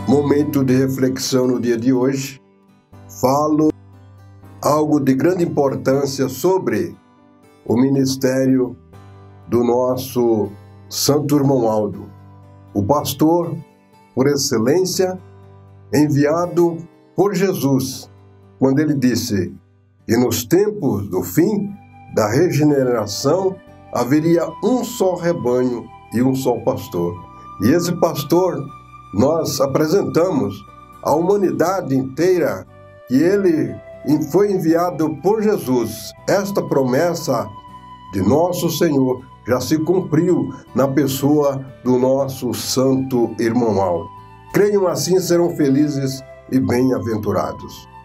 momento de reflexão no dia de hoje, falo algo de grande importância sobre o ministério do nosso Santo Irmão Aldo, o pastor por excelência, enviado por Jesus, quando ele disse: "E nos tempos do fim da regeneração haveria um só rebanho e um só pastor." E esse pastor nós apresentamos à humanidade inteira que ele foi enviado por Jesus. Esta promessa de nosso Senhor já se cumpriu na pessoa do nosso Santo Irmão Aldo. Creiam assim, serão felizes e bem-aventurados.